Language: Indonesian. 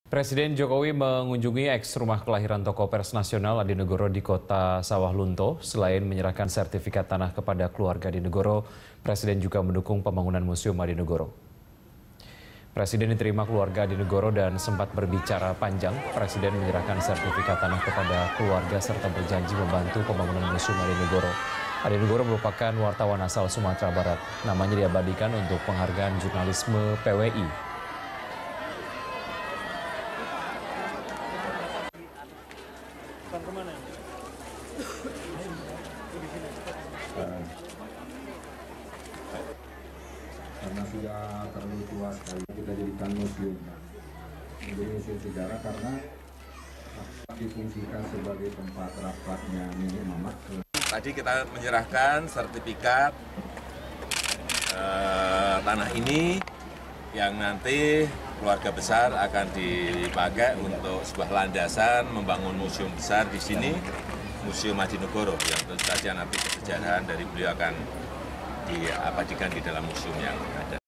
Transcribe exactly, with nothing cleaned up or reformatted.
Presiden Jokowi mengunjungi eks rumah kelahiran tokoh pers nasional Adinegoro di kota Sawah Lunto. Selain menyerahkan sertifikat tanah kepada keluarga Adinegoro, Presiden juga mendukung pembangunan Museum Adinegoro. Presiden diterima keluarga Adinegoro dan sempat berbicara panjang. Presiden menyerahkan sertifikat tanah kepada keluarga serta berjanji membantu pembangunan Museum Adinegoro. Adinegoro merupakan wartawan asal Sumatera Barat. Namanya diabadikan untuk penghargaan jurnalisme P W I. Kemana? Karena sudah terlalu tua sekali, kita jadikan museum. Menjadi museum sejarah karena difungsikan sebagai tempat rapatnya nenek mama. Tadi kita menyerahkan sertifikat eh, tanah ini yang nanti keluarga besar akan dipakai untuk sebuah landasan membangun museum besar di sini, Museum Adinegoro, yang tentu saja nanti kesejarahan dari beliau akan diabadikan di dalam museum yang ada.